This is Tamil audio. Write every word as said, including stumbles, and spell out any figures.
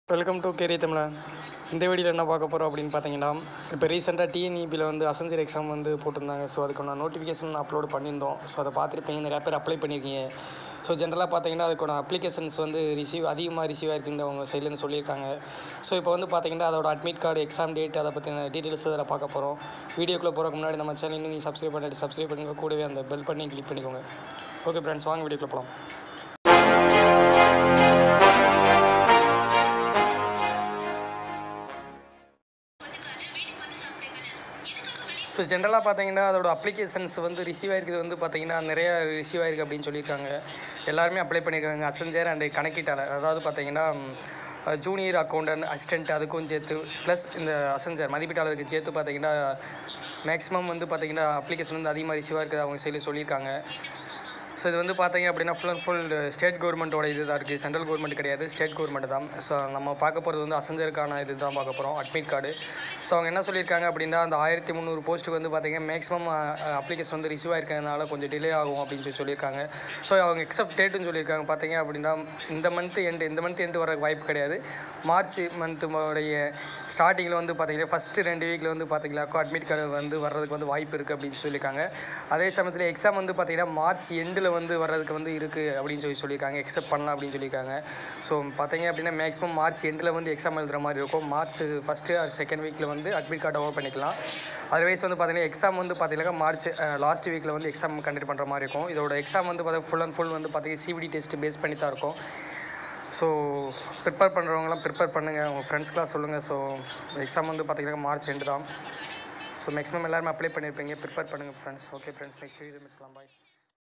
வெல்கம் டு கேரி தமிழா. இந்த வீடியோவில் என்ன பார்க்க போகிறோம் அப்படின்னு பார்த்தீங்கன்னா, இப்போ ரீசெண்டாக டிஎன்இபியில் வந்து அசென்சர் எக்ஸாம் வந்து போட்டிருந்தாங்க. ஸோ அதுக்கான நோட்டிஃபிகேஷன் அப்லோட் பண்ணியிருந்தோம். ஸோ அதை பார்த்துருப்பீங்க, நிறையா பேர் அப்ளை பண்ணியிருக்கீங்க. ஸோ ஜென்ரலாக பார்த்தீங்கன்னா அதுக்கான அப்ளிகேஷன்ஸ் வந்து ரிசீவ் அதிகமாக ரிசீவ் ஆகிருக்குன்னு அவங்க சைட்லேருந்து சொல்லியிருக்காங்க. ஸோ இப்போ வந்து பார்த்தீங்கன்னா அதோட அட்மிட் கார்டு, எக்ஸாம் டேட், அதை பற்றின டீட்டெயில்ஸ் அதில் பார்க்க போகிறோம். வீடியோக்குள்ளே போகிறதுக்கு முன்னாடி நம்ம சேனல் இன்னும் நீ சப்ஸ்கிரைப் பண்ணிட்டு சப்ஸ்கிரைப் பண்ணுங்க, கூடவே அந்த பெல் பண்ணி கிளிக் பண்ணிக்கோங்க. ஓகே ஃப்ரெண்ட்ஸ், வாங்க வீடியோக்குள்ளே போகலாம். ஸோ ஜென்ரலாக பார்த்தீங்கன்னா அதோட அப்ளிகேஷன்ஸ் வந்து ரிசீவ் ஆகிருக்குது வந்து பார்த்தீங்கன்னா நிறையா ரிசீவ் ஆகிருக்கு அப்படின்னு சொல்லியிருக்காங்க. எல்லாருமே அப்ளை பண்ணியிருக்காங்க. அசென்சர் அண்ட் கணக்கீட்டாளர், அதாவது பார்த்தீங்கன்னா ஜூனியர் அக்கௌண்டன்ட், அசிஸ்டன்ட், அதுக்கும் சேர்த்து ப்ளஸ் இந்த அசென்சர் மதிப்பீட்டாளருக்கு சேர்த்து பார்த்தீங்கன்னா மேக்ஸிமம் வந்து பார்த்தீங்கன்னா அப்ளிகேஷன் வந்து அதிகமாக ரிசீவ் ஆகிருக்குது அவங்க சைடில் சொல்லியிருக்காங்க. ஸோ இது வந்து பார்த்தீங்க அப்படின்னா ஃபுல் அண்ட் ஃபுல் ஸ்டேட் கவர்மெண்ட்டோட இது தான் இருக்குது, சென்ட்ரல் கவர்மெண்ட் கிடையாது, ஸ்டேட் கவர்மெண்ட் தான். ஸோ நம்ம பார்க்க போகிறது வந்து அசென்சருக்கான இது தான் பார்க்க போகிறோம், அட்மிட் கார்டு. ஸோ அவங்க என்ன சொல்லியிருக்காங்க அப்படின்னா அந்த ஆயிரத்தி முந்நூறு போஸ்ட்டுக்கு வந்து பார்த்தீங்கன்னா மேக்ஸிமம் அப்ளிகேஷன் வந்து ரிசீவ் ஆகிருக்கிறதுனால கொஞ்சம் டிலே ஆகும் அப்படின்னு சொல்லி சொல்லியிருக்காங்க. ஸோ அவங்க எக்ஸப்ட் டேட்டுன்னு சொல்லியிருக்காங்க. பார்த்தீங்க அப்படின்னா இந்த மந்த்து எண்டு இந்த மந்த் எண்டு வர வாய்ப்பு கிடையாது. மார்ச் மந்த்துடைய ஸ்டார்டிங்கில் வந்து பார்த்தீங்கன்னா ஃபஸ்ட்டு ரெண்டு வீக்கில் வந்து பார்த்தீங்கன்னாக்கா அட்மிட் கார்டு வந்து வர்றதுக்கு வந்து வாய்ப்பு இருக்குது அப்படின்னு சொல்லியிருக்காங்க. அதே சமயத்தில் எக்ஸாம் வந்து பார்த்தீங்கன்னா மார்ச் எண்டில் வந்து வர்றதுக்கு வந்து இருக்குது அப்படின்னு சொல்லி சொல்லியிருக்காங்க, எக்ஸப்ட் பண்ணலாம் அப்படின்னு சொல்லியிருக்காங்க. ஸோ பார்த்தீங்க அப்படின்னா மேக்ஸிமம் மார்ச் எண்டில் வந்து எக்ஸாம் எழுதுகிற மாதிரி இருக்கும். மார்ச் ஃபஸ்ட்டு ஆர் செகண்ட் வீக்கில் வந்து அட்மிட் கார்டு ஓப்பன் பண்ணிக்கலாம். அதர்வைஸ் வந்து பார்த்தீங்கன்னா எக்ஸாம் வந்து பார்த்தீங்கன்னா மார்ச் லாஸ்ட் வீக்கில் வந்து எக்ஸாம் கண்டக்ட் பண்ணுற மாதிரி இருக்கும். இதோட எக்ஸாம் வந்து பார்த்தீங்கன்னா ஃபுல் அண்ட் ஃபுல் வந்து பார்த்தீங்கன்னா சிபிடி டெஸ்ட் பேஸ் பண்ணி தான் இருக்கும். ஸோ ப்ரிப்பேர் பண்ணுறவங்களாம் ப்ரிப்பேர் பண்ணுங்கள், உங்கள் ஃப்ரெண்ட்ஸ்க்கெலாம் சொல்லுங்கள். ஸோ எக்ஸாம் வந்து பார்த்தீங்கன்னா மார்ச் எண்டு தான். ஸோ மேக்ஸிமம் எல்லாருமே அப்ளை பண்ணியிருப்பீங்க, ப்ரிப்பேர் பண்ணுங்கள் friends. Okay friends, next video meet பண்ணலாம். பாய்.